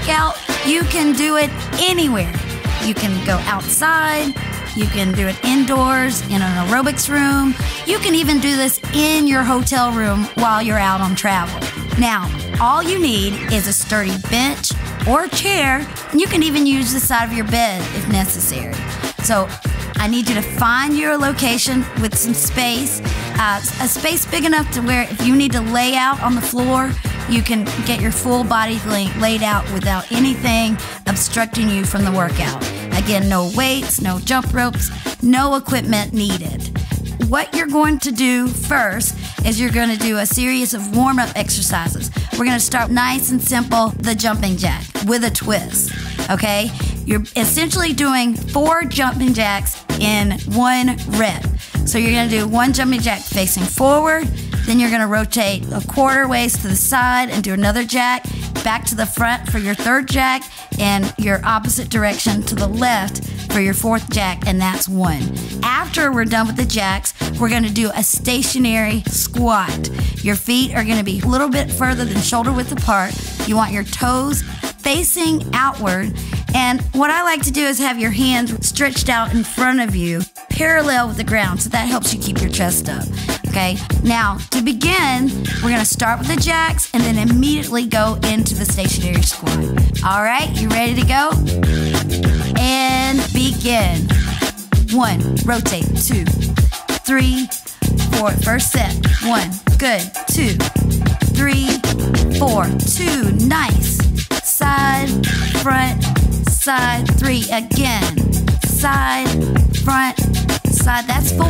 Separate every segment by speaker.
Speaker 1: workout, you can do it anywhere. You can go outside, you can do it indoors, in an aerobics room. You can even do this in your hotel room while you're out on travel. Now, all you need is a sturdy bench or chair, and you can even use the side of your bed if necessary. So I need you to find your location with some space, a space big enough to where if you need to lay out on the floor, you can get your full body laid out without anything obstructing you from the workout. Again, no weights, no jump ropes, no equipment needed. What you're going to do first is you're going to do a series of warm-up exercises. We're going to start nice and simple, the jumping jack with a twist, okay? You're essentially doing 4 jumping jacks in 1 rep. So you're going to do 1 jumping jack facing forward, then you're going to rotate a quarter ways to the side and do another jack, back to the front for your 3rd jack, and your opposite direction to the left for your 4th jack, and that's 1. After we're done with the jacks, we're going to do a stationary squat. Your feet are going to be a little bit further than shoulder width apart. You want your toes facing outward, and what I like to do is have your hands stretched out in front of you, parallel with the ground, so that helps you keep your chest up. Okay, now to begin, we're going to start with the jacks and then immediately go into the stationary squat. All right, you ready to go? And begin. 1, rotate, 2, 3, 4, first set, 1, good, 2, 3, 4, 2, nice, side, front, side, 3, again, side, front, side, that's 4,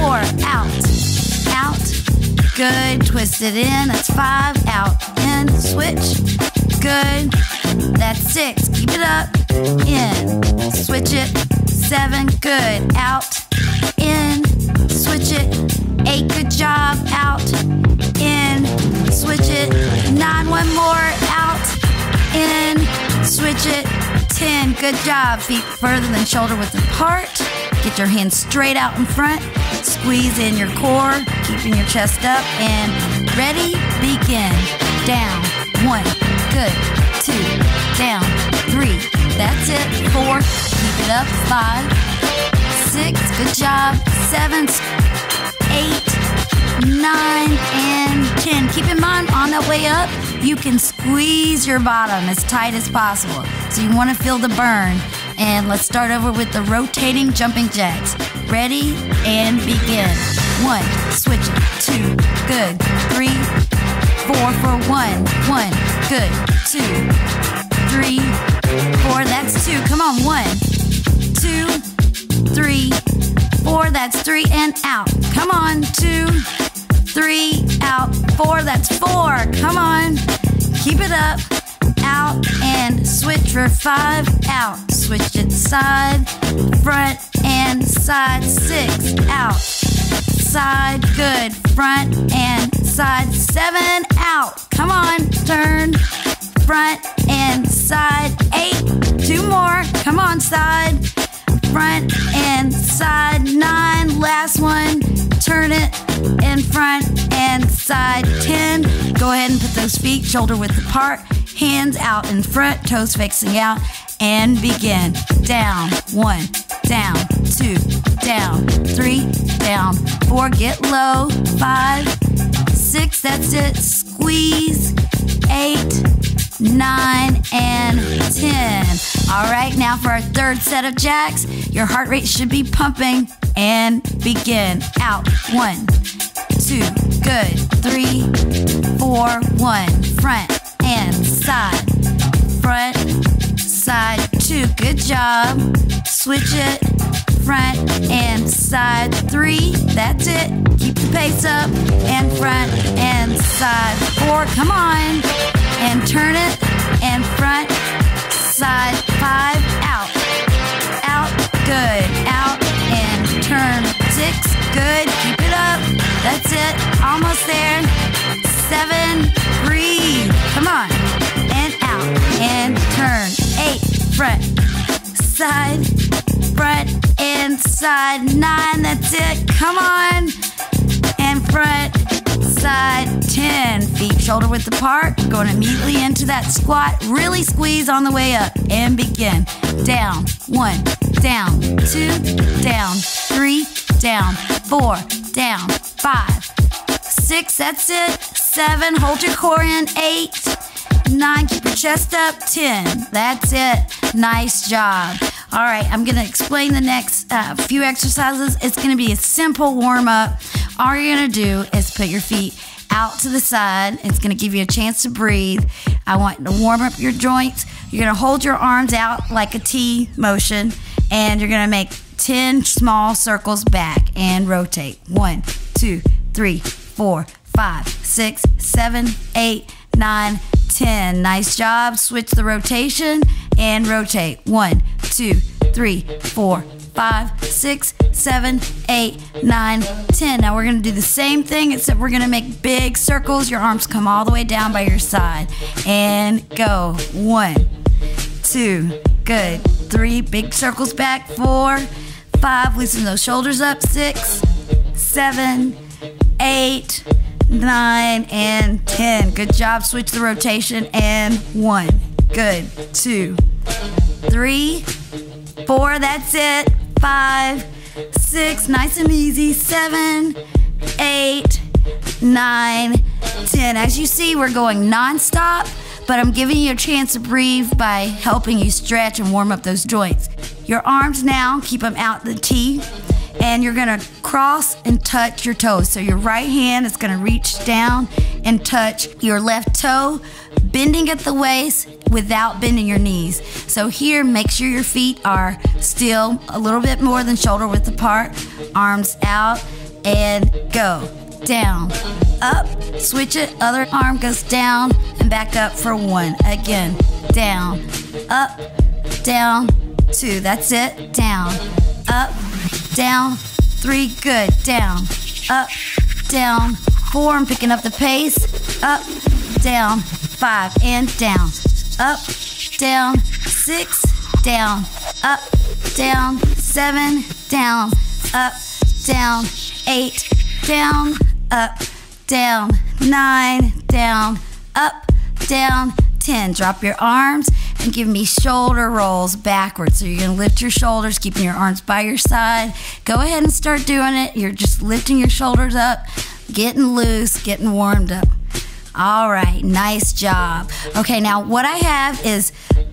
Speaker 1: out, good, twist it in, that's 5, out, in, switch, good, that's 6, keep it up, in, switch it, 7, good, out, in, switch it, 8, good job, out, in, switch it, 9, 1 more, out, in, switch it, 10, good job, feet further than shoulder width apart, get your hands straight out in front, squeeze in your core, keeping your chest up, and ready, begin, down, 1, good, 2, down, 3, that's it, 4, keep it up, 5, 6, good job, 7, 8, 9, and 10. Keep in mind, on the way up, you can squeeze your bottom as tight as possible. So you want to feel the burn. And let's start over with the rotating jumping jacks. Ready, and begin. 1, switch it, 2, good, 3, 4 for 1, 1, good, 2, 3, 4, that's 2, come on, 1, 2, 3, 4, that's 3, and out, come on, 2, 3, out, 4, that's 4, come on, keep it up, out, and switch for 5, out, switch it side, front, and side, 6, out, side, good, front, and side, 7, out, come on, turn, front, and side, 8, 2 more, come on, side, front, and side, 9, last one, turn it, in front, and side, 10, go ahead and put those feet shoulder width apart, hands out in front, toes facing out, and begin. Down, 1, down, 2, down, 3, down, 4, get low, 5, 6, that's it, squeeze, 8, 9, and 10. All right, now for our 3rd set of jacks, your heart rate should be pumping, and begin. Out, 1, 2, good, 3, 4, 1, front, and side, front, side, 2, good job, switch it, front, and side, 3, that's it, keep the pace up, and front, and side, 4, come on, and turn it, and front, side, 5, out, good, out, and turn, 6, good, keep it up, that's it, almost there, 7, breathe, come on, and out, and turn, 8, front, side, front, and side, 9, that's it, come on, and front, side, 10. Feet shoulder width apart. Going immediately into that squat. Really squeeze on the way up and begin. Down. 1, down. 2, down. 3, down. 4, down. 5, 6, that's it. 7, hold your core in. 8, 9, keep your chest up. 10, that's it. Nice job. All right, I'm gonna explain the next few exercises. It's gonna be a simple warm up. All you're gonna do is put your feet out to the side. It's gonna give you a chance to breathe. I want to warm up your joints. You're gonna hold your arms out like a T motion, and you're gonna make 10 small circles back and rotate. 1, 2, 3, 4, 5, 6, 7, 8, 9, 10. Nice job. Switch the rotation and rotate. 1, 2, 3, 4, 5, 6, 7, 8, 9, 10. Now we're going to do the same thing, except we're going to make big circles. Your arms come all the way down by your side. And go. 1, 2, good. 3, big circles back. 4, 5, loosen those shoulders up. 6, 7, 8, 9, and 10. Good job. Switch the rotation. And 1, good. 2, 3, 4, that's it. 5, 6, nice and easy. 7, 8, 9, 10. As you see, we're going non-stop, but I'm giving you a chance to breathe by helping you stretch and warm up those joints. Your arms now, keep them out the T, and you're gonna cross and touch your toes. So your right hand is gonna reach down and touch your left toe, bending at the waist without bending your knees. So here, make sure your feet are still a little bit more than shoulder width apart. Arms out and go. Down, up, switch it, other arm goes down and back up for 1. Again, down, up, down, 2, that's it. Down, up, down, 3, good. Down, up, down, 4, I'm picking up the pace. Up, down, 5, and down. Up, down, 6, down, up, down, 7, down, up, down, 8, down, up, down, 9, down, up, down, 10. Drop your arms and give me shoulder rolls backwards. So you're gonna lift your shoulders, keeping your arms by your side. Go ahead and start doing it. You're just lifting your shoulders up, getting loose, getting warmed up. All right, nice job. Okay, now what I have is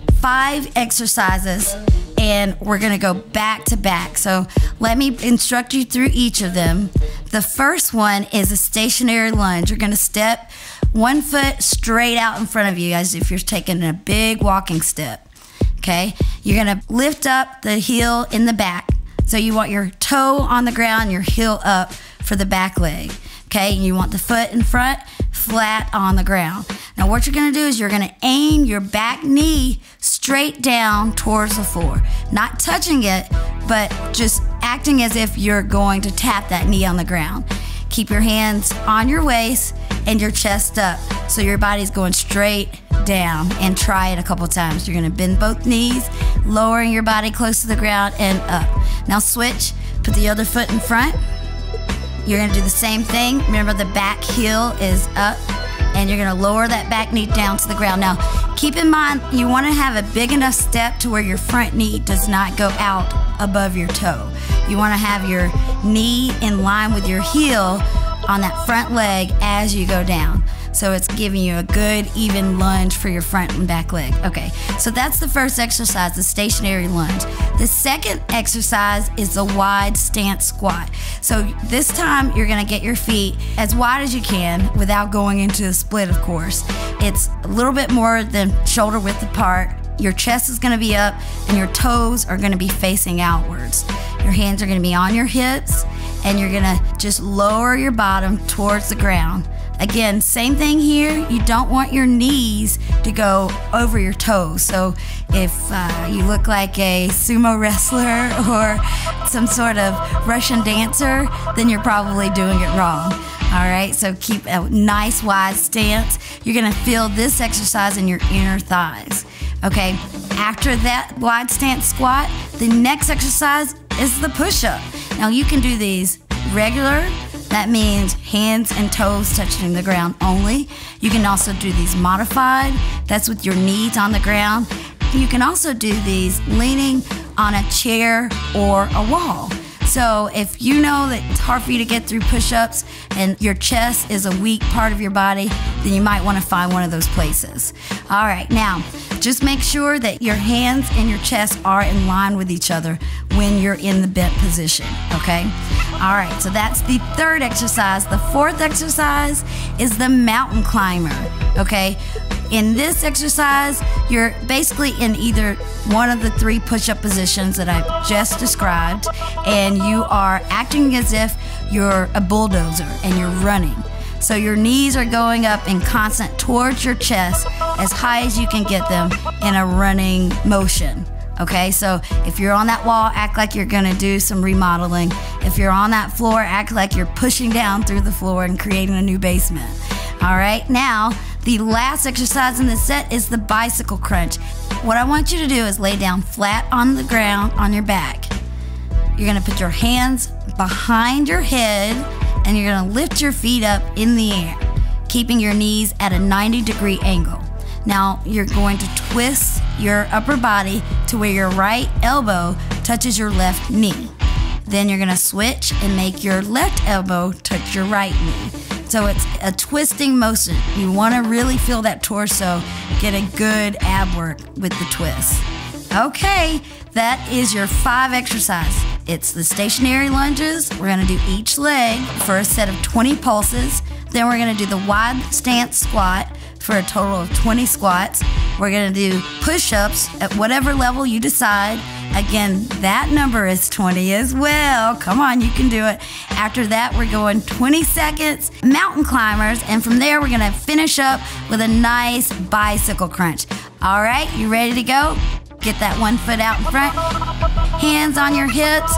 Speaker 1: 5 exercises, and we're gonna go back to back. So let me instruct you through each of them. The first one is a stationary lunge. You're gonna step 1 foot straight out in front of you as if you're taking a big walking step, okay? You're gonna lift up the heel in the back. So you want your toe on the ground, your heel up for the back leg, okay? And you want the foot in front, flat on the ground. Now what you're gonna do is you're gonna aim your back knee straight down towards the floor. Not touching it, but just acting as if you're going to tap that knee on the ground. Keep your hands on your waist and your chest up, so your body's going straight down, and try it a couple times. You're gonna bend both knees, lowering your body close to the ground and up. Now switch, put the other foot in front. You're gonna do the same thing. Remember, the back heel is up, and you're gonna lower that back knee down to the ground. Now, keep in mind, you wanna have a big enough step to where your front knee does not go out above your toe. You wanna have your knee in line with your heel on that front leg as you go down. So it's giving you a good even lunge for your front and back leg. Okay, so that's the first exercise, the stationary lunge. The second exercise is the wide stance squat. So this time you're gonna get your feet as wide as you can without going into a split, of course. It's a little bit more than shoulder width apart. Your chest is gonna be up and your toes are gonna be facing outwards. Your hands are gonna be on your hips, and you're gonna just lower your bottom towards the ground. Again, same thing here. You don't want your knees to go over your toes. So if you look like a sumo wrestler or some sort of Russian dancer, then you're probably doing it wrong. All right, so keep a nice wide stance. You're gonna feel this exercise in your inner thighs. Okay, after that wide stance squat, the next exercise is the push-up. Now you can do these regular, That means hands and toes touching the ground only. You can also do these modified. That's with your knees on the ground. You can also do these leaning on a chair or a wall. So if you know that it's hard for you to get through push-ups and your chest is a weak part of your body, then you might want to find one of those places. All right, now just make sure that your hands and your chest are in line with each other when you're in the bent position, okay? All right, so that's the third exercise. The fourth exercise is the mountain climber, okay? In this exercise, you're basically in either one of the 3 push-up positions that I've just described, and you are acting as if you're a bulldozer and you're running. So your knees are going up in constant towards your chest as high as you can get them in a running motion. Okay, so if you're on that wall, act like you're gonna do some remodeling. If you're on that floor, act like you're pushing down through the floor and creating a new basement. All right, now, the last exercise in the set is the bicycle crunch. What I want you to do is lay down flat on the ground on your back. You're gonna put your hands behind your head and you're gonna lift your feet up in the air, keeping your knees at a 90-degree angle. Now, you're going to twist your upper body to where your right elbow touches your left knee. Then you're gonna switch and make your left elbow touch your right knee. So it's a twisting motion. You wanna really feel that torso, get a good ab work with the twist. Okay, that is your 5 exercise. It's the stationary lunges. We're gonna do each leg for a set of 20 pulses. Then we're gonna do the wide stance squat for a total of 20 squats. We're gonna do push-ups at whatever level you decide. Again, that number is 20 as well. Come on, you can do it. After that, we're going 20 seconds, mountain climbers, and from there, we're gonna finish up with a nice bicycle crunch. All right, you ready to go? Get that one foot out in front, hands on your hips,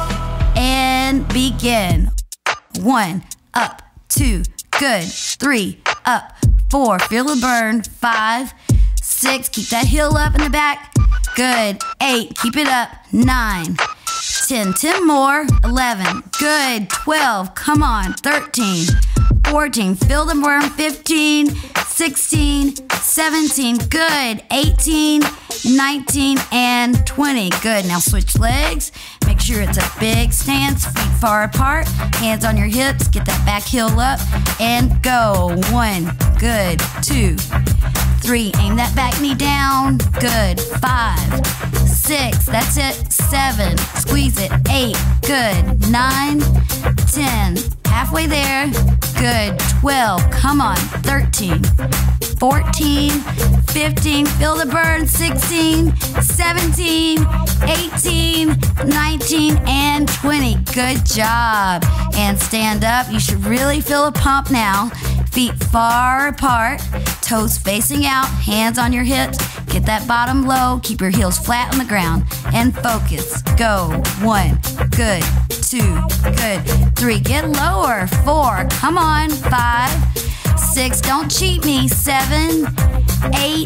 Speaker 1: and begin. 1, up, 2, good, 3, up, 4, feel the burn, 5, 6, keep that heel up in the back, good, 8, keep it up, 9, 10 more, 11, good, 12, come on, 13, 14, feel the burn, 15, 16, 17, good, 18, 19, and 20, good. Now switch legs, make sure it's a big stance, feet far apart, hands on your hips, get that back heel up, and go. 1, good, 2, 3, aim that back knee down, good, 5, 6, that's it, 7, squeeze it, 8, good, 9, 10, halfway there, good, 12, come on, 13, 14, 15, feel the burn, 16, 17, 18, 19, and 20. Good job. And stand up. You should really feel a pump now. Feet far apart, toes facing out, hands on your hips. Get that bottom low. Keep your heels flat on the ground. And focus. Go. 1, good. 2, good. 3, get lower. 4, come on. 5, 6, don't cheat me. 7, 8,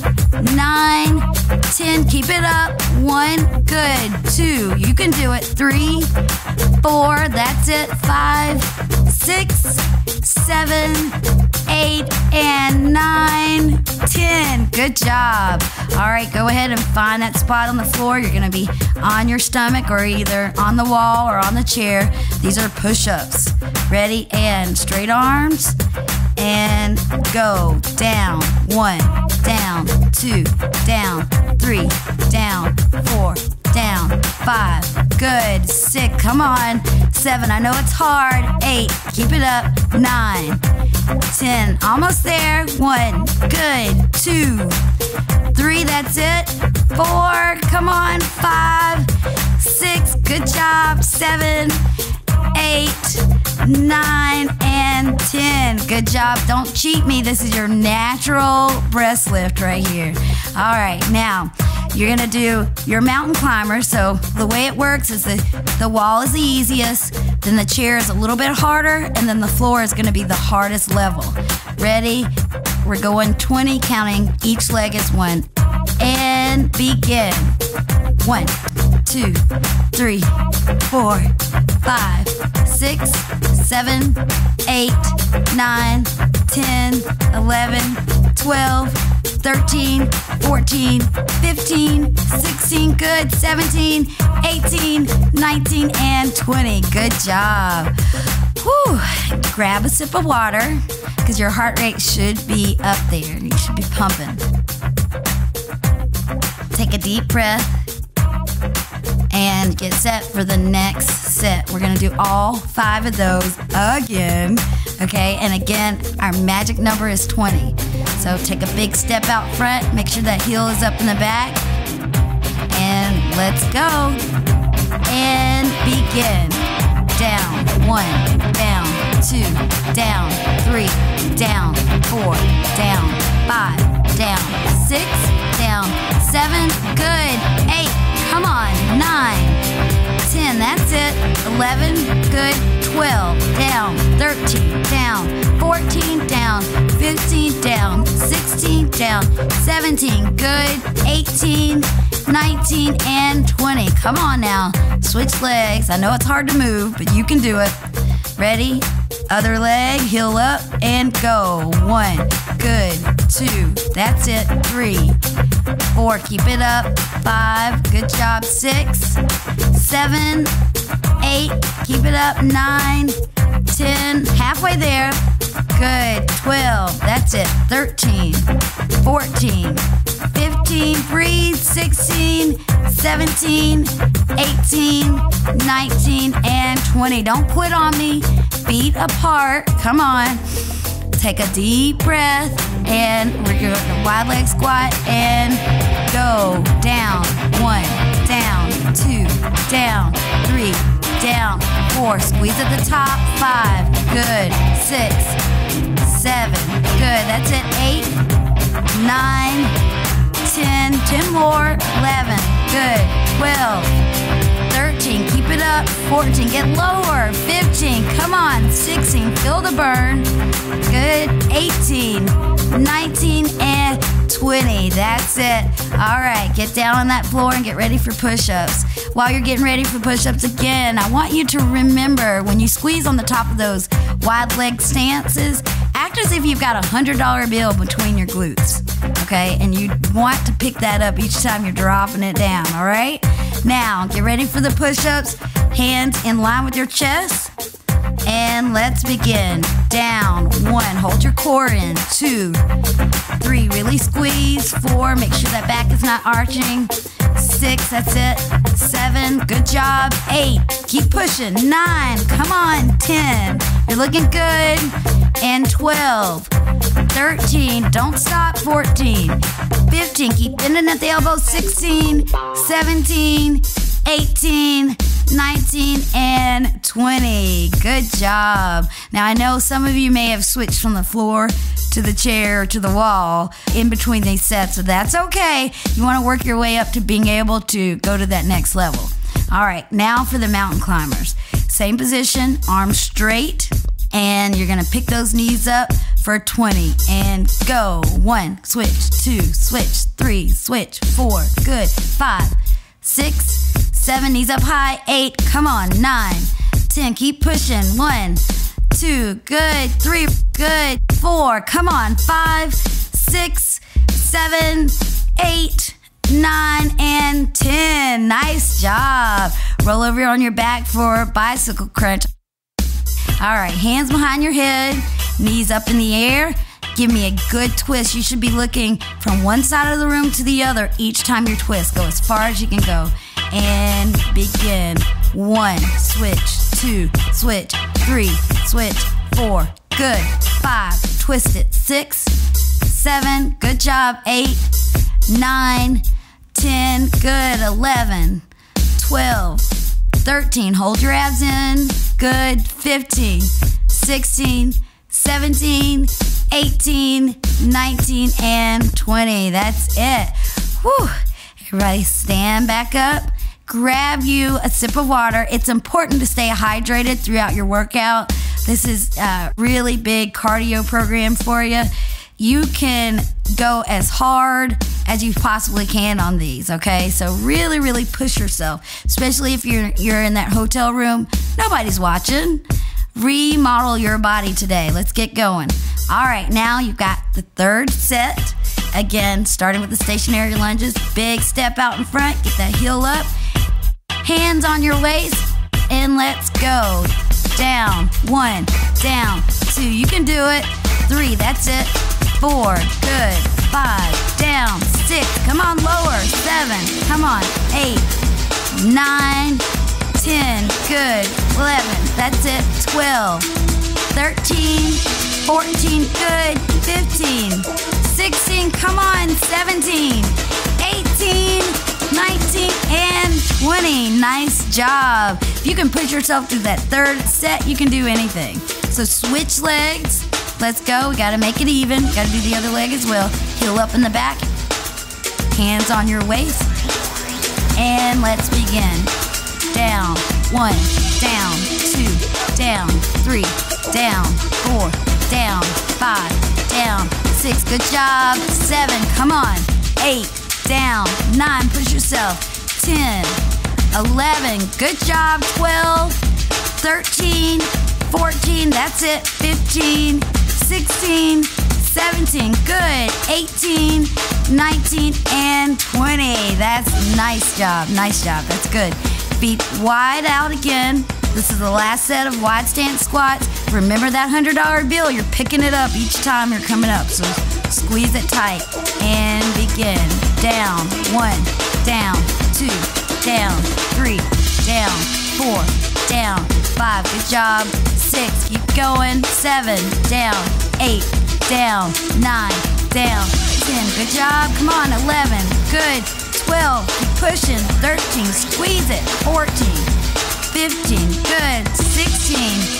Speaker 1: 9, 10, keep it up. 1, good. 2, you can do it. 3, 4, that's it. 5, 6, 7, 8, and 9, 10. Good job. All right, go ahead and find that spot on the floor. You're gonna be on your stomach or either on the wall or on the chair. These are push-ups. Ready? And straight arms. And go. Down. 1, down. 2, down. 3, down. 4, down. 5, good. 6, come on. 7, I know it's hard. 8, keep it up. 9, 10, almost there. 1, good. 2, 3, that's it. 4, come on. 5, 6, good job. 7, 8, 9, and 10. Good job. Don't cheat me. This is your natural breast lift right here. All right, now you're gonna do your mountain climber. So the way it works is the wall is the easiest, then the chair is a little bit harder, and then the floor is gonna be the hardest level. Ready? We're going 20, counting each leg as 1. And begin. 1, 2, 3, 4, 5, 6, 7, 8, 9, 10, 11, 12, 13, 14, 15, 16, good, 17, 18, 19, and 20. Good job. Whew. Grab a sip of water because your heart rate should be up there. You should be pumping. Take a deep breath and get set for the next set. We're gonna do all 5 of those again, okay? And again, our magic number is 20. So take a big step out front, make sure that heel is up in the back, and let's go. And begin. Down, 1, down, 2, down, 3, down, 4, down, 5, down, 6, down, 7, good, 8, come on, 9, 10, that's it, 11, good, 12, down, 13, down, 14, down, 15, down, 16, down, 17, good, 18, 19, and 20. Come on now, switch legs. I know it's hard to move, but you can do it. Ready? Other leg, heel up, and go. 1, good, 2, that's it, 3, 4, keep it up, 5, good job, 6, 7, 8, keep it up, 9, 10, halfway there, good, 12, that's it, 13, 14, 15, breathe, 16, 17, 18, 19, and 20. Don't quit on me. Feet apart. Come on. Take a deep breath, and we're going to wide leg squat and go. Down, 1, down, 2, down, 3, down, 4. Squeeze at the top. 5, good. 6, 7, good. That's it. 8, 9, 10, 10 more, 11, good, 12, 13, keep it up, 14, get lower, 15, come on, 16, feel the burn, good, 18, 19, and 20, that's it. All right, get down on that floor and get ready for push-ups. While you're getting ready for push-ups again, I want you to remember when you squeeze on the top of those wide leg stances, act as if you've got a $100 bill between your glutes, okay? And you want to pick that up each time you're dropping it down, all right? Now, get ready for the push-ups. Hands in line with your chest. And let's begin. Down, 1, hold your core in. 2, 3, really squeeze. 4, make sure that back is not arching. 6, that's it. 7, good job. 8, keep pushing. 9, come on. 10, you're looking good. And 12, 13, don't stop. 14, 15, keep bending at the elbow. 16, 17, 18, 19, and 20. Good job. Now, I know some of you may have switched from the floor to the chair or to the wall in between these sets, so that's okay. You want to work your way up to being able to go to that next level. All right, now for the mountain climbers. Same position, arms straight, and you're going to pick those knees up for 20 and go. 1, switch, 2, switch, 3, switch, 4, good, 5, 6, 7, knees up high, 8, come on, 9, 10, keep pushing, 1, 2, good, 3, good, 4, come on, 5, 6, 7, 8, 9, and 10. Nice job. Roll over on your back for a bicycle crunch. All right, hands behind your head, knees up in the air. Give me a good twist. You should be looking from one side of the room to the other each time you twist. Go as far as you can go. And begin. 1, switch, 2, switch, 3, switch, 4, good, 5, twist it, 6, 7, good job, 8, 9, 10, good, 11, 12, 13, hold your abs in, good, 15, 16, 17, 18, 19, and 20. That's it. Whew. Everybody stand back up. Grab you a sip of water. It's important to stay hydrated throughout your workout. This is a really big cardio program for you. You can go as hard as you possibly can on these, okay? So really, really push yourself, especially if you're in that hotel room. Nobody's watching. Remodel your body today. Let's get going. All right, now you've got the third set. Again, starting with the stationary lunges. Big step out in front. Get that heel up. Hands on your waist. And let's go. Down. 1. Down. 2. You can do it. 3. That's it. 4. Good. 5. Down. 6. Come on, lower. 7. Come on. 8. 9. 10. Good. 11. That's it. 12. 13. 14. Good. 15. 16. Come on. 17. 18. 19 and 20. Nice job. If you can push yourself through that third set, you can do anything. So switch legs. Let's go. We got to make it even. Got to do the other leg as well. Heel up in the back. Hands on your waist. And let's begin. Down. 1. Down. 2. Down. 3. Down. 4. Down. 5. Down. 6. Good job. 7. Come on. 8. Down. 9. Push yourself. 10. 11. Good job. 12. 13. 14. That's it. 15. 16. 17. Good. 18. 19 and 20. That's nice job. Nice job. That's good. Feet wide out again. This is the last set of wide stance squats. Remember that $100 bill. You're picking it up each time you're coming up. So squeeze it tight and begin. Down. 1. Down. 2. Down. 3. Down. 4. Down. 5. Good job. 6. Keep going. 7. Down. 8. Down. 9. Down. 10. Good job. Come on. 11. Good. 12. Keep pushing. 13. Squeeze it. 14. 15. Good. 16.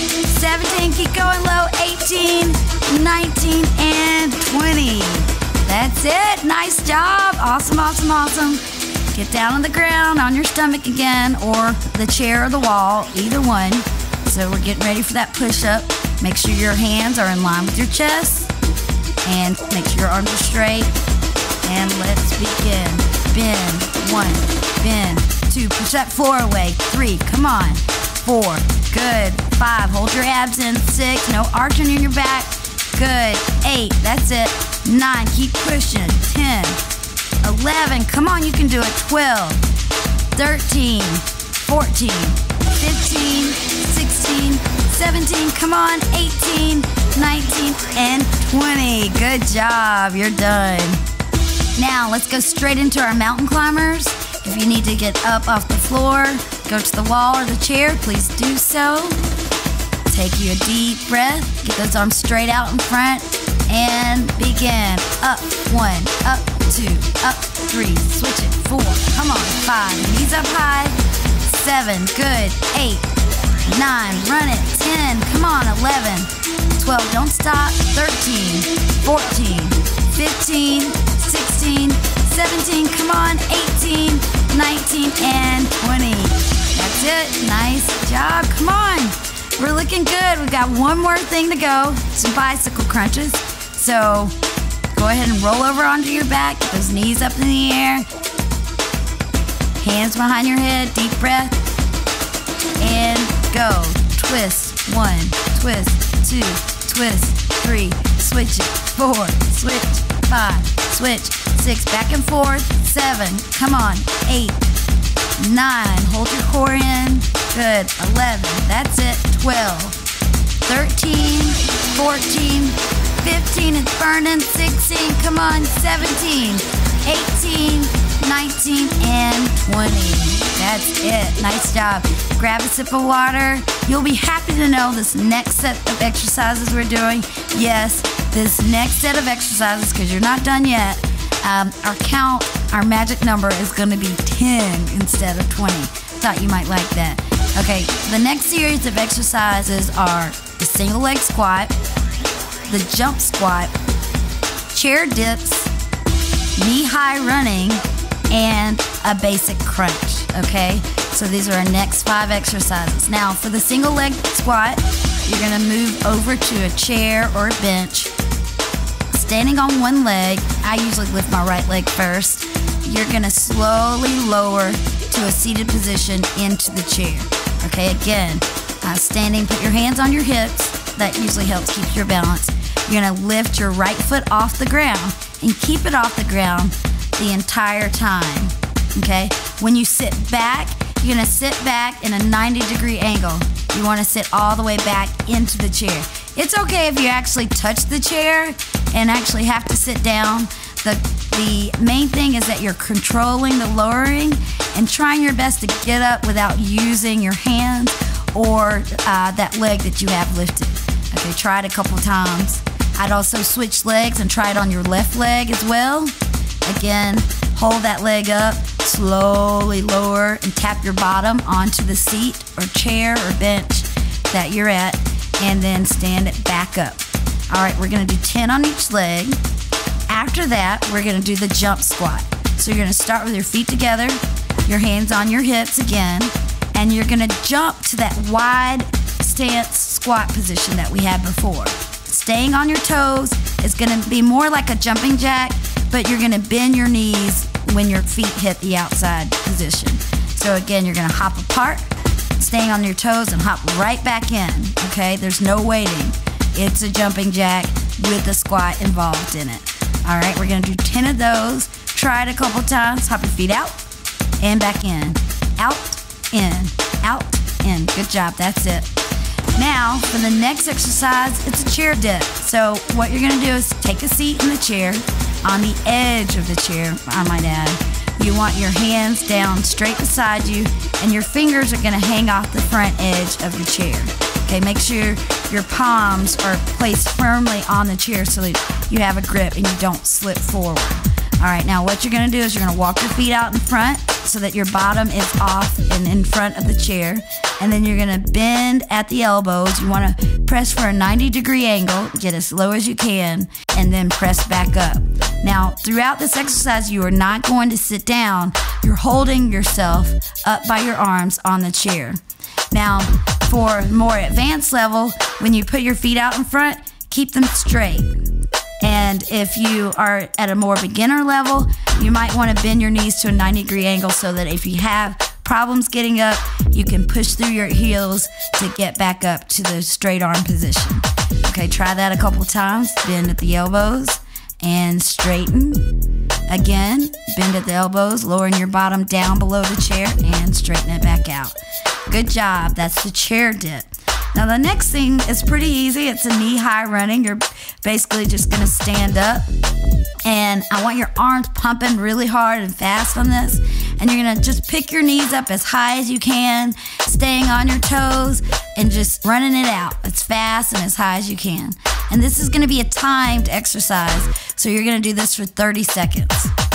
Speaker 1: 17. Keep going low. 18. 19 and 20. That's it. Nice job. Awesome, awesome, awesome. Get down on the ground on your stomach again, or the chair or the wall, either one. So we're getting ready for that push-up. Make sure your hands are in line with your chest, and make sure your arms are straight. And let's begin. Bend. 1. Bend. 2. Push that floor away. 3. Come on. 4. Good. 5. Hold your abs in. 6. No arching in your back. Good. 8. That's it. 9. Keep pushing. 10. 11. Come on, you can do it. 12. 13. 14. 15. 16. 17. Come on. 18. 19 and 20. Good job. You're done. Now let's go straight into our mountain climbers. If you need to get up off the floor, go to the wall or the chair, please do so. Take you a deep breath. Get those arms straight out in front and begin. Up. 1. Up. 2. Up. 3. Switch it. 4. Come on. 5. Knees up high. 7. Good. 8. 9. Run it. 10. Come on. 11. 12. Don't stop. 13. 14. 15. 16. 17. Come on. 18. 19 and 20. That's it. Nice job. Come on. We're looking good. We've got one more thing to go. Some bicycle crunches. So go ahead and roll over onto your back. Get those knees up in the air. Hands behind your head. Deep breath. And go. Twist. 1. Twist. 2. Twist. 3. Switch it. 4. Switch. 5. Switch. 6. Back and forth. 7. Come on. 8. 9. Hold your core in. Good. 11. That's it. 12. 13. 14. 15. It's burning. 16. Come on. 17. 18. 19 and 20. That's it. Nice job. Grab a sip of water. You'll be happy to know this next set of exercises we're doing. Yes, this next set of exercises, because you're not done yet. Our magic number is going to be 10 instead of 20. Thought you might like that. Okay, the next series of exercises are the single leg squat, the jump squat, chair dips, knee-high running, and a basic crunch, okay? So these are our next 5 exercises. Now, for the single leg squat, you're gonna move over to a chair or a bench. Standing on one leg, I usually lift my right leg first. You're gonna slowly lower to a seated position into the chair. Okay, again, Standing, put your hands on your hips. That usually helps keep your balance. You're gonna lift your right foot off the ground and keep it off the ground the entire time, okay? When you sit back, you're gonna sit back in a 90-degree angle. You wanna sit all the way back into the chair. It's okay if you actually touch the chair and actually have to sit down. The main thing is that you're controlling the lowering and trying your best to get up without using your hands or that leg that you have lifted. Okay, try it a couple times. I'd also switch legs and try it on your left leg as well. Again, hold that leg up, slowly lower and tap your bottom onto the seat or chair or bench that you're at, and then stand it back up. All right, we're gonna do 10 on each leg. After that, we're gonna do the jump squat. So you're gonna start with your feet together, your hands on your hips again, and you're gonna jump to that wide stance squat position that we had before. Staying on your toes is gonna be more like a jumping jack, but you're gonna bend your knees when your feet hit the outside position. So again, you're gonna hop apart, staying on your toes, and hop right back in, okay? There's no waiting. It's a jumping jack with a squat involved in it. All right, we're gonna do 10 of those. Try it a couple times. Hop your feet out and back in. Out, in, out, in. Good job, that's it. Now, for the next exercise, it's a chair dip. So what you're gonna do is take a seat in the chair, on the edge of the chair, I might add. You want your hands down straight beside you, and your fingers are gonna hang off the front edge of the chair. Okay, make sure your palms are placed firmly on the chair so that you have a grip and you don't slip forward. All right, now what you're gonna do is you're gonna walk your feet out in front so that your bottom is off and in front of the chair. And then you're gonna bend at the elbows. You wanna press for a 90-degree angle, get as low as you can, and then press back up. Now, throughout this exercise, you are not going to sit down. You're holding yourself up by your arms on the chair. Now, for a more advanced level, when you put your feet out in front, keep them straight. And if you are at a more beginner level, you might want to bend your knees to a 90-degree angle so that if you have problems getting up, you can push through your heels to get back up to the straight arm position. Okay, try that a couple times. Bend at the elbows and straighten. Again, bend at the elbows, lowering your bottom down below the chair and straighten it back out. Good job, that's the chair dip. Now the next thing is pretty easy. It's a knee-high running. You're basically just gonna stand up, and I want your arms pumping really hard and fast on this. And you're gonna just pick your knees up as high as you can, staying on your toes and just running it out as fast and as high as you can. And this is gonna be a timed exercise, so you're gonna do this for 30 seconds.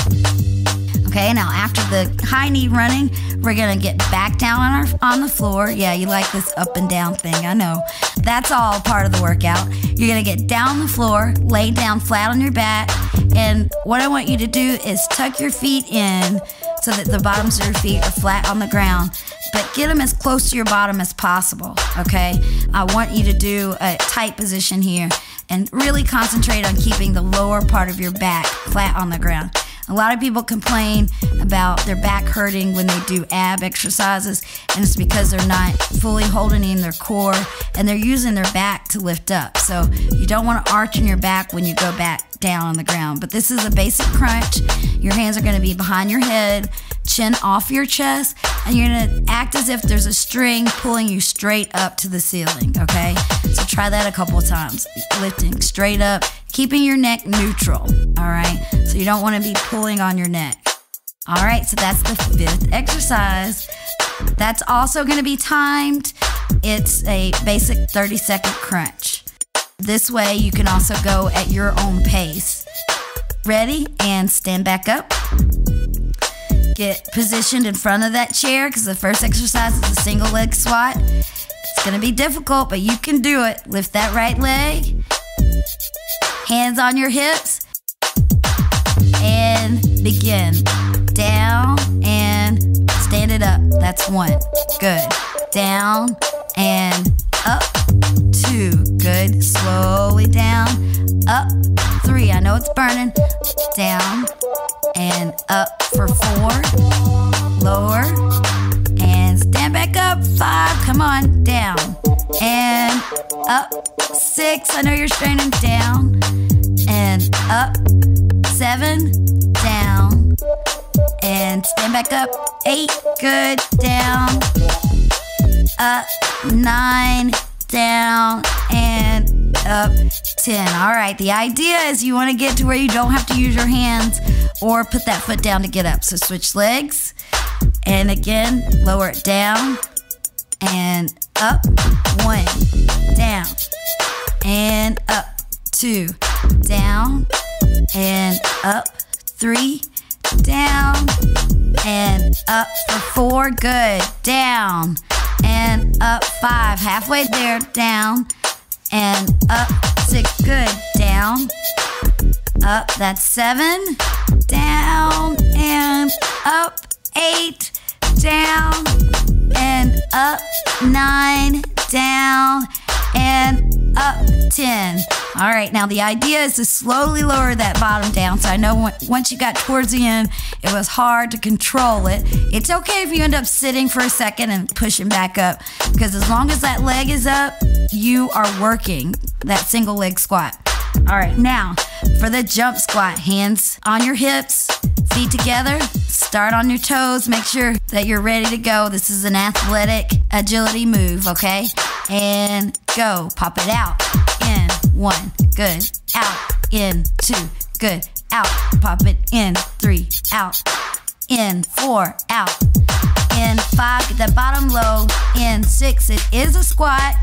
Speaker 1: Okay, now after the high knee running, we're gonna get back down on the floor. Yeah, you like this up and down thing, I know. That's all part of the workout. You're gonna get down on the floor, lay down flat on your back, and what I want you to do is tuck your feet in so that the bottoms of your feet are flat on the ground, but get them as close to your bottom as possible, okay? I want you to do a tight position here and really concentrate on keeping the lower part of your back flat on the ground. A lot of people complain about their back hurting when they do ab exercises, and it's because they're not fully holding in their core and they're using their back to lift up. So you don't want to arch in your back when you go back down on the ground. But this is a basic crunch. Your hands are going to be behind your head, chin off your chest, and you're going to act as if there's a string pulling you straight up to the ceiling, okay? So try that a couple of times. Lifting straight up, keeping your neck neutral, all right? So you don't want to be pulling on your neck. All right, so that's the 5th exercise. That's also going to be timed. It's a basic 30-second crunch. This way you can also go at your own pace. Ready? And stand back up. Get positioned in front of that chair because the first exercise is a single leg squat. It's going to be difficult, but you can do it. Lift that right leg. Hands on your hips. And begin. Down and stand it up. That's 1. Good. Down and up. 2. Good. Slowly down. Up. 3. I know it's burning. Down and up for 4. Lower and stand back up. 5. Come on, down. And up. 6, I know you're straining, down. And up. 7, down. And stand back up. 8, good, down. Up. 9, down. And up. 10. All right, the idea is you want to get to where you don't have to use your hands or put that foot down to get up. So switch legs. And again, lower it down. And up. 1, down. And up. 2, down. And up. 3, down. And up for 4, good, down. And up 5, halfway there, down. And up 6, good, down. Up, that's 7, down. And up 8, down. And up 9, down. And up 10. All right, now the idea is to slowly lower that bottom down. So I know once you got towards the end, it was hard to control it. It's okay if you end up sitting for a second and pushing back up, because as long as that leg is up, you are working that single leg squat. All right, now for the jump squat, hands on your hips, feet together, start on your toes, make sure that you're ready to go. This is an athletic agility move, okay? And go, pop it out, in, 1, good, out, in, 2, good, out, pop it in, 3, out, in, 4, out, in, 5, get that bottom low, in, 6, it is a squat,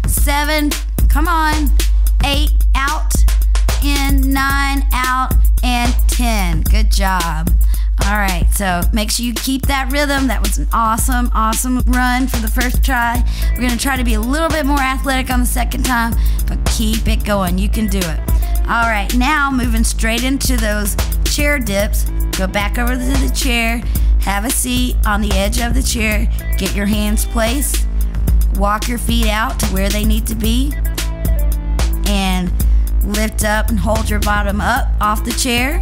Speaker 1: 7, come on, 8, out, in, 9, out, and 10, good job. All right, so make sure you keep that rhythm. That was an awesome, awesome run for the first try. We're gonna try to be a little bit more athletic on the second time, but keep it going, you can do it. All right, now moving straight into those chair dips. Go back over to the chair, have a seat on the edge of the chair, get your hands placed, walk your feet out to where they need to be, and lift up and hold your bottom up off the chair.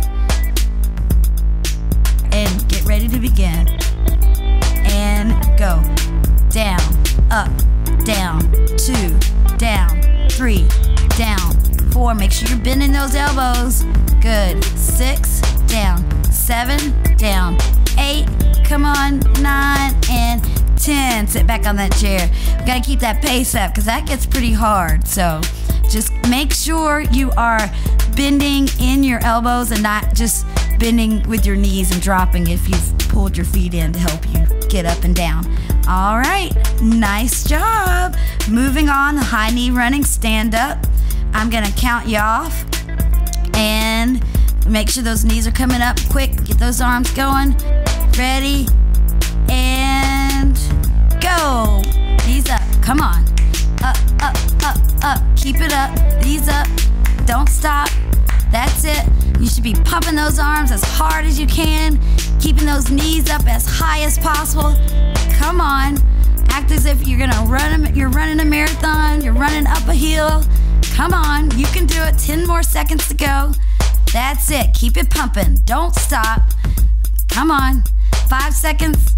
Speaker 1: And get ready to begin. And go. Down, up, down, 2, down, 3, down, 4. Make sure you're bending those elbows. Good. 6, down, 7, down, 8, come on, 9, and 10. Sit back on that chair. We gotta keep that pace up because that gets pretty hard. So just make sure you are bending in your elbows and not just bending with your knees and dropping if you've pulled your feet in to help you get up and down. All right, nice job. Moving on, the high knee running, stand up. I'm gonna count you off and make sure those knees are coming up quick. Get those arms going. Ready, and go. Knees up, come on. Up, up, up, up, keep it up. Knees up, don't stop. That's it. You should be pumping those arms as hard as you can, keeping those knees up as high as possible. Come on. Act as if you're running a marathon, you're running up a hill. Come on, you can do it. 10 more seconds to go. That's it. Keep it pumping. Don't stop. Come on. 5 seconds.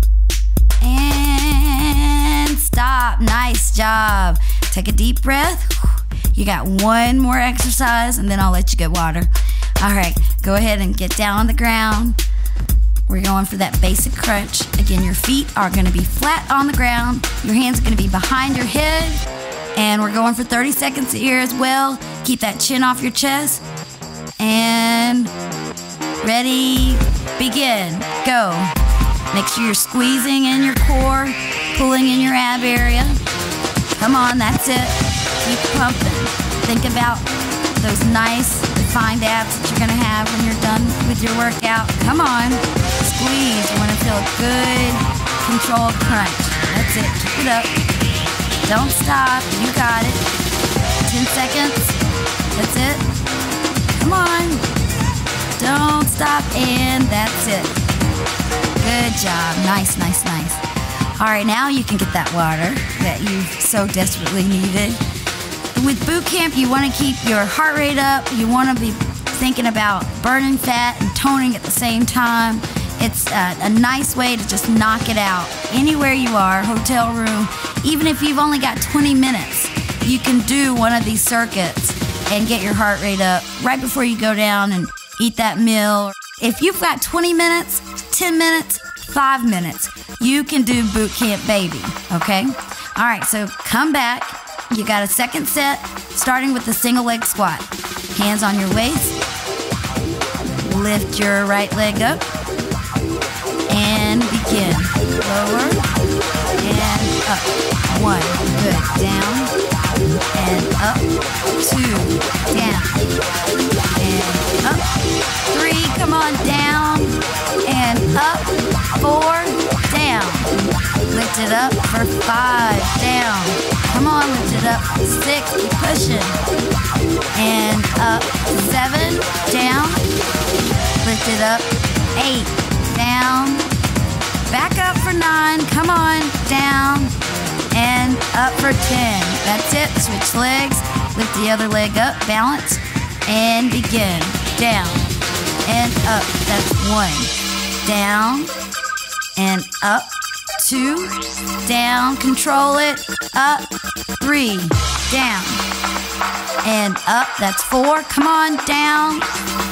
Speaker 1: And stop. Nice job. Take a deep breath. You got one more exercise, and then I'll let you get water. All right, go ahead and get down on the ground. We're going for that basic crunch. Again, your feet are gonna be flat on the ground. Your hands are gonna be behind your head. And we're going for 30 seconds here as well. Keep that chin off your chest. And ready, begin, go. Make sure you're squeezing in your core, pulling in your ab area. Come on, that's it. Keep pumping. Think about those nice defined abs that you're gonna have when you're done with your workout. Come on, squeeze. You wanna feel a good, controlled crunch. That's it, keep it up. Don't stop, you got it. 10 seconds, that's it. Come on, don't stop, and that's it. Good job, nice, nice, nice. All right, now you can get that water that you so desperately needed. With boot camp, you want to keep your heart rate up. You want to be thinking about burning fat and toning at the same time. It's a nice way to just knock it out. Anywhere you are, hotel room, Even if you've only got 20 minutes, you can do one of these circuits and get your heart rate up right before you go down and eat that meal. If you've got 20 minutes, 10 minutes, 5 minutes, you can do boot camp baby, okay? All right, so come back. You got a second set, starting with the single leg squat. Hands on your waist. Lift your right leg up. And begin. Lower and up. 1, good. Down and up. 2, down and up. 3, come on, down and up. 4, down. Lift it up for 5, down. Come on, lift it up. 6, keep pushing. And up. 7, down. Lift it up. 8, down. Back up for 9. Come on, down. And up for 10. That's it. Switch legs. Lift the other leg up. Balance. And begin. Down. And up. That's 1. Down. And up. 2. Down. Control it. Up. 3. Down. And up. That's 4. Come on. Down.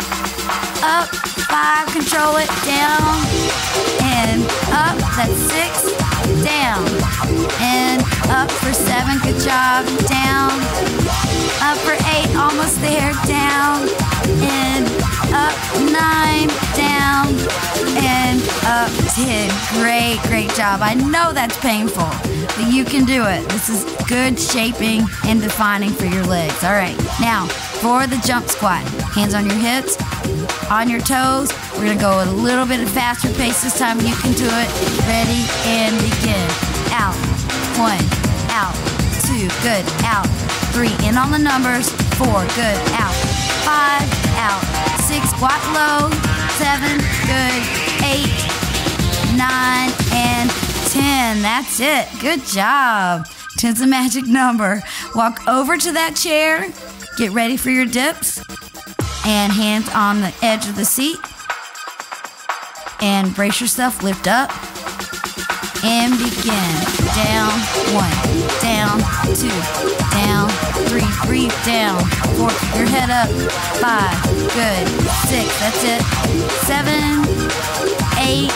Speaker 1: Up. 5. Control it. Down. And up. That's 6. Down. And up for 7. Good job. Down. Up for 8. Almost there. Down. And up. 9. Down. And up 10. Great, great job. I know that's painful, but you can do it. This is good shaping and defining for your legs. All right. Now, for the jump squat. Hands on your hips, on your toes. We're going to go at a little bit of faster pace this time. You can do it. Ready and begin. Out. 1. Out. 2. Good. Out. 3. In on the numbers. 4. Good. Out. 5. Out. 6. Squat low. 7. Good. 8. 9. And 10. That's it. Good job. 10's a magic number. Walk over to that chair. Get ready for your dips. And hands on the edge of the seat. And brace yourself. Lift up. And begin. Down. 1. Down. 2. Down. 3. Breathe down. 4. Keep your head up. 5. Good. 6. That's it. 7. 8.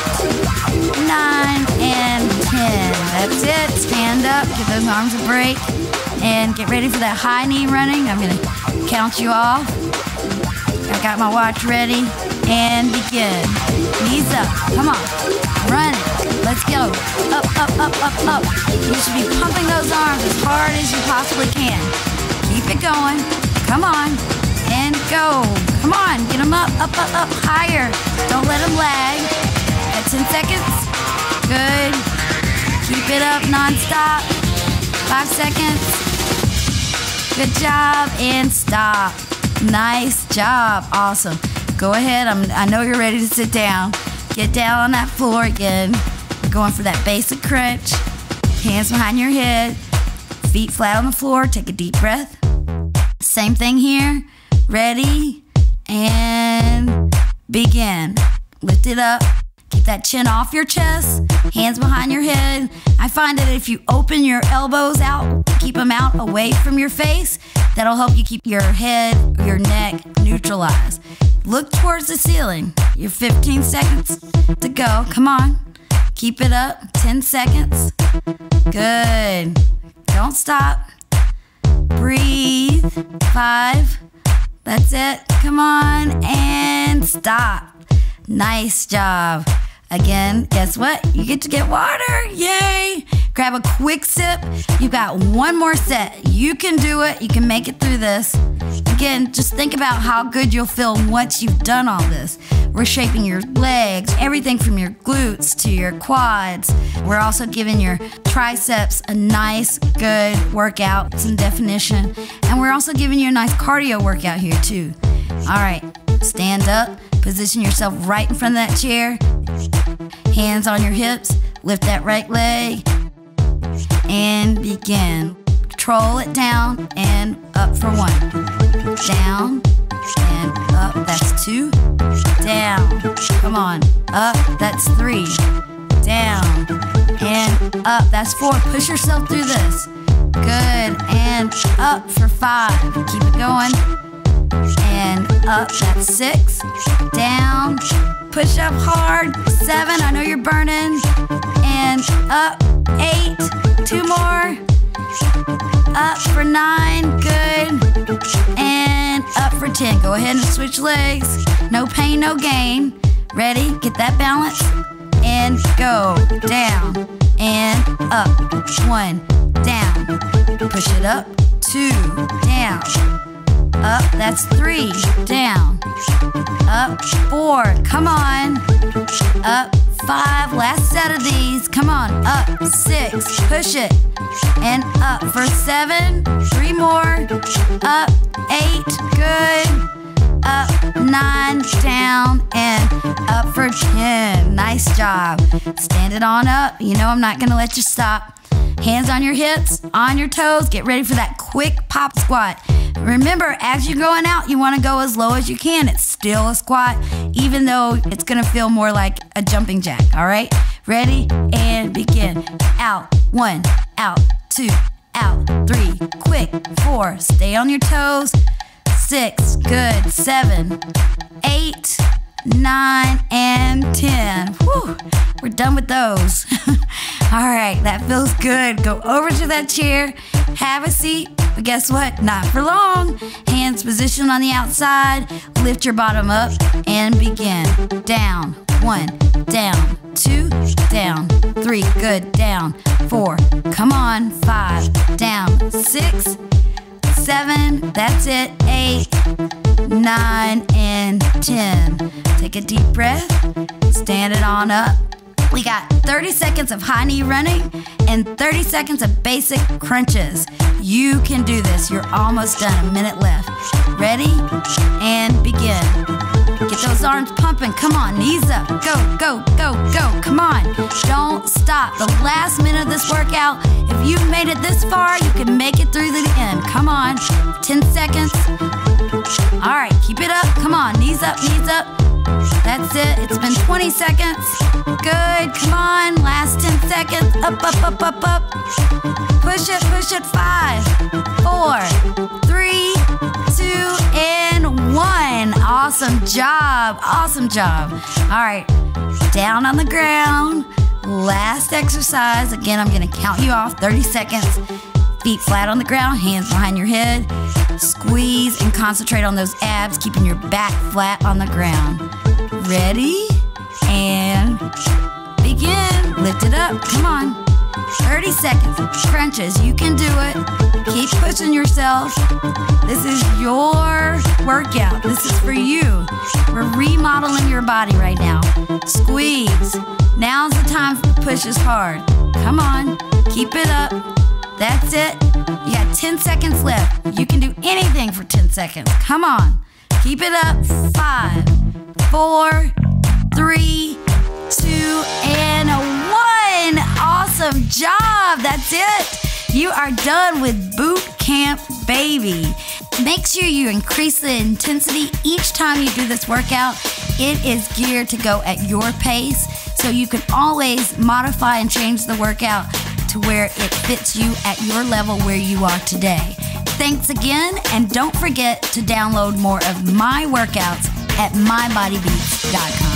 Speaker 1: 9. And 10. That's it. Stand up. Give those arms a break. And get ready for that high knee running. I'm going to count you off. I got my watch ready. And begin. Knees up. Come on. Run it. Let's go. Up, up, up, up, up. You should be pumping those arms as hard as you possibly can. Keep it going. Come on. And go. Come on. Get them up, up, up, up. Higher. Don't let them lag. At 10 seconds. Good. Keep it up non-stop. 5 seconds. Good job. And stop. Nice job. Awesome. Go ahead. I know you're ready to sit down. Get down on that floor again. We're going for that basic crunch. Hands behind your head. Feet flat on the floor. Take a deep breath. Same thing here. Ready. And begin. Lift it up. Keep that chin off your chest. Hands behind your head. I find that if you open your elbows out, keep them out away from your face, that'll help you keep your head, your neck neutralized. Look towards the ceiling. You're 15 seconds to go. Come on. Keep it up. 10 seconds. Good. Don't stop. Breathe. 5. That's it. Come on. And stop. Nice job. Again, guess what? You get to get water. Yay! Grab a quick sip. You've got one more set. You can do it. You can make it through this. Again, just think about how good you'll feel once you've done all this. We're shaping your legs, everything from your glutes to your quads. We're also giving your triceps a nice, good workout, some definition. And we're also giving you a nice cardio workout here too. All right, stand up. Position yourself right in front of that chair. Hands on your hips. Lift that right leg. And begin. Control it down and up for 1. Down and up. That's 2. Down. Come on. Up. That's 3. Down. and up. That's 4. Push yourself through this. Good, and up for 5. Keep it going. And up, that's 6. Down, push up hard. 7, I know you're burning. And up, 8. 2 more. Up for 9, good. And up for 10. Go ahead and switch legs. No pain, no gain. Ready? Get that balance. And go. Down and up. 1, down. Push it up. 2, down. Up, that's 3, down. Up, 4, come on. Up, 5, last set of these. Come on, up, 6, push it. And up for 7, 3 more. Up, 8, good. Up, 9, down, and up for 10. Nice job. Stand it on up. You know I'm not gonna let you stop. Hands on your hips, on your toes. Get ready for that quick pop squat. Remember, as you're going out, you want to go as low as you can. It's still a squat, even though it's going to feel more like a jumping jack, all right? Ready? And begin. Out, 1, out, 2, out, 3, quick, 4, stay on your toes, 6, good, 7, 8, 9, and 10. Whew, we're done with those. All right, that feels good. Go over to that chair, have a seat, but guess what? Not for long. Hands positioned on the outside, lift your bottom up, and begin. Down, 1, down, 2, down, 3, good, down, 4, come on, 5, down, 6, 7, that's it, 8, 9, and 10. Take a deep breath, stand it on up. We got 30 seconds of high knee running and 30 seconds of basic crunches. You can do this. You're almost done. A minute left. Ready? And begin. Get those arms pumping. Come on, knees up. Go, go, go, go. Come on. Don't stop. The last minute of this workout, if you've made it this far, you can make it through to the end. Come on. 10 seconds. All right, keep it up. Come on, knees up, knees up. That's it. It's been 20 seconds. Good. Come on. Last 10 seconds. Up, up, up, up, up. Push it, 5, 4, 3, 2, and 1. Awesome job. Awesome job. All right. Down on the ground. Last exercise. Again, I'm going to count you off. 30 seconds. Feet flat on the ground. Hands behind your head. Squeeze and concentrate on those abs, keeping your back flat on the ground. Ready? And begin. Lift it up. Come on. 30 seconds. Crunches. You can do it. Keep pushing yourself. This is your workout. This is for you. We're remodeling your body right now. Squeeze. Now's the time to push as hard. Come on. Keep it up. That's it. You got 10 seconds left. You can do anything for 10 seconds. Come on. Keep it up. 5, 4, 3, 2, and 1. Awesome job. That's it. You are done with boot camp, baby. Make sure you increase the intensity each time you do this workout. It is geared to go at your pace, so you can always modify and change the workout to where it fits you at your level where you are today. Thanks again, and don't forget to download more of my workouts at MyBodyBeats.com.